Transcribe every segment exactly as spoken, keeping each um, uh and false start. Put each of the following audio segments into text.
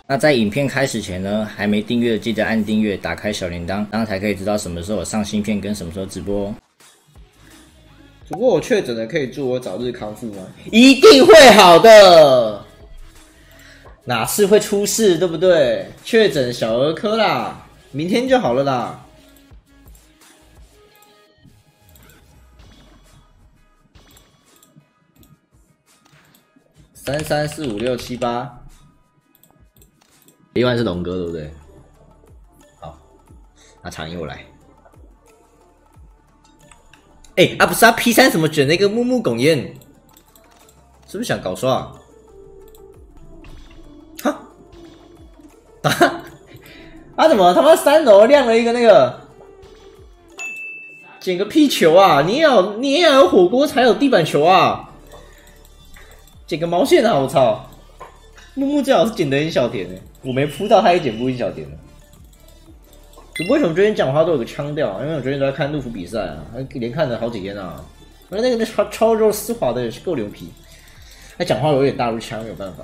那在影片开始前呢，还没订阅的记得按订阅，打开小铃铛，这样才可以知道什么时候有上新片跟什么时候直播哦。 不过我确诊了，可以祝我早日康复吗？ 一定会好的，哪次会出事，对不对？确诊小儿科啦，明天就好了啦。三三四五六七八。另外是龙哥，对不对？好，那长音我来。哎、欸，啊不是啊 ，P 三怎么卷那个木木拱烟？是不是想搞刷、啊？哈？啊？啊怎么他妈三楼亮了一个那个？捡个屁球啊！你也要你也要有火锅才有地板球啊！捡个毛线啊！我操！木木最好是捡得很小甜的、欸，我没扑到他也捡不进小甜的。为什么最近讲话都有个腔调、啊？因为我最近都在看陆服比赛啊，连看了好几天啊。那那个那超超肉丝滑的也是够牛皮，他讲话有点大陆腔，没有办法。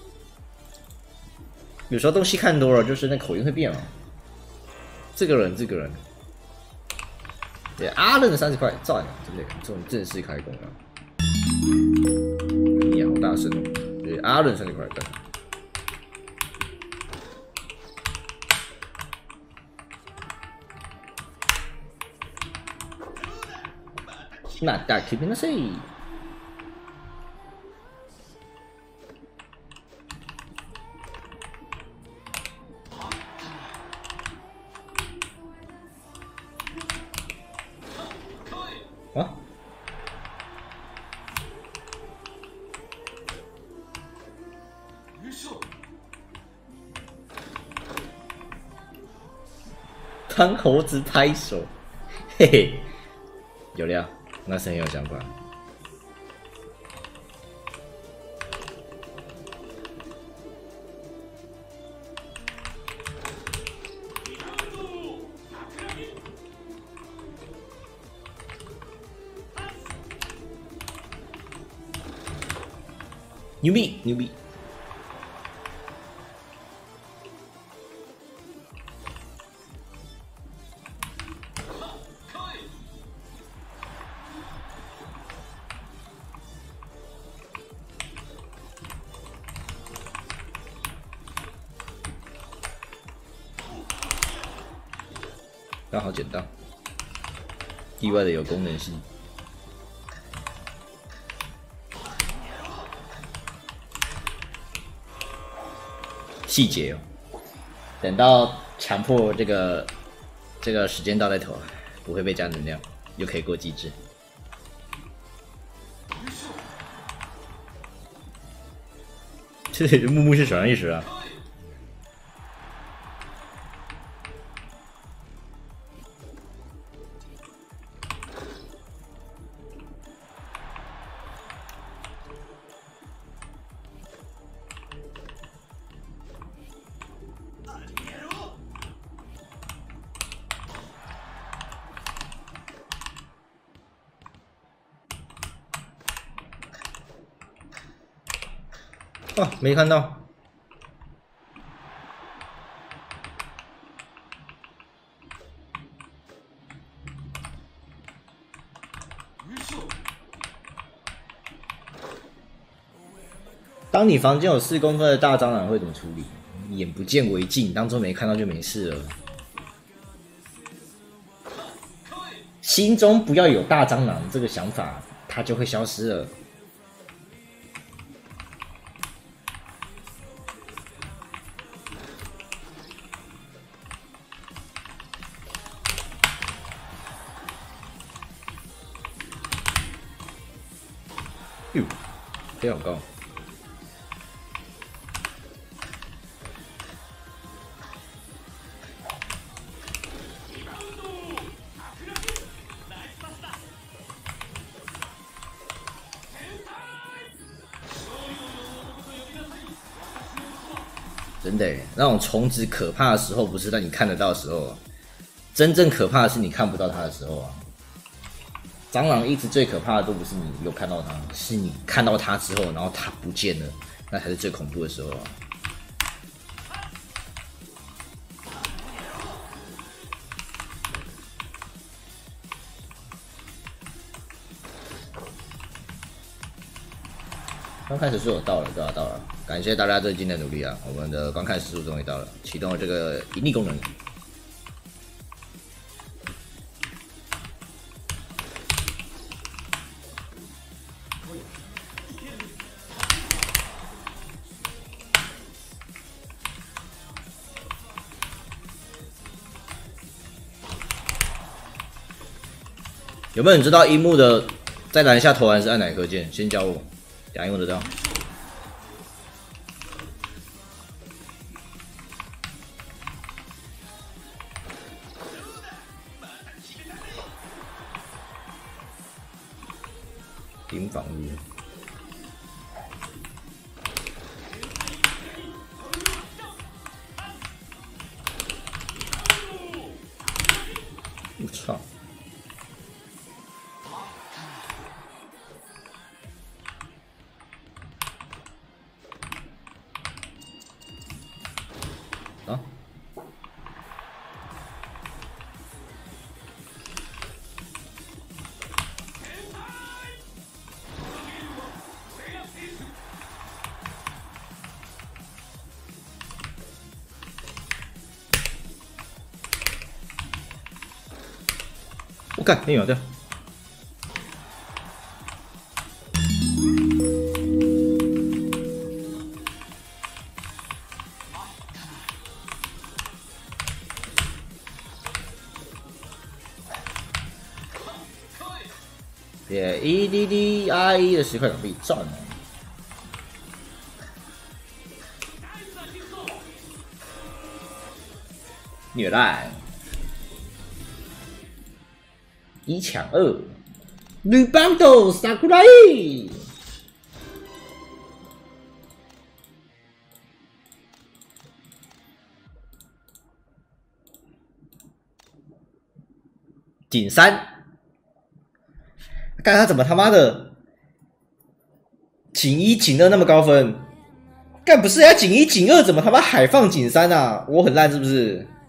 有时候东西看多了，就是那口音会变啊。这个人，这个人，对阿伦的三十块赞，真的，这种正式开工啊！你好大声哦！对阿伦三十块赞。那大 keep in the sea。啊？当猴子拍手，嘿嘿，有料。那是很有想法。牛逼，牛逼！刚好捡到，意外的有功能性。细节哦，等到强迫这个这个时间到再投，不会被加能量，又可以过机制。这木木是什么意思啊？哦，没看到。当你房间有四公分的大蟑螂会怎么处理？眼不见为净，当做没看到就没事了。心中不要有大蟑螂这个想法，它就会消失了。哟，飞好高！真的，那种虫子可怕的时候，不是让你看得到的时候，真正可怕的是你看不到它的时候啊。蟑螂一直最可怕的都不是你有看到它，是你看到它之后，然后它不见了，那才是最恐怖的时候啊。 观看时数有到了，对吧？到了，感谢大家最近的努力啊！我们的观看时数终于到了，启动了这个盈利功能。有没有人知道樱木的在篮下投篮是按哪颗键？先教我，等下用得到。盯防御。我操！啊！我干，没有掉。也 E D D R E 的十块港币赚了。虐烂。一抢二，绿棒头杀过来！紧三，看他怎么他妈的紧一紧二那么高分？干不是呀，紧一紧二怎么他妈海放紧三啊？我很烂是不是？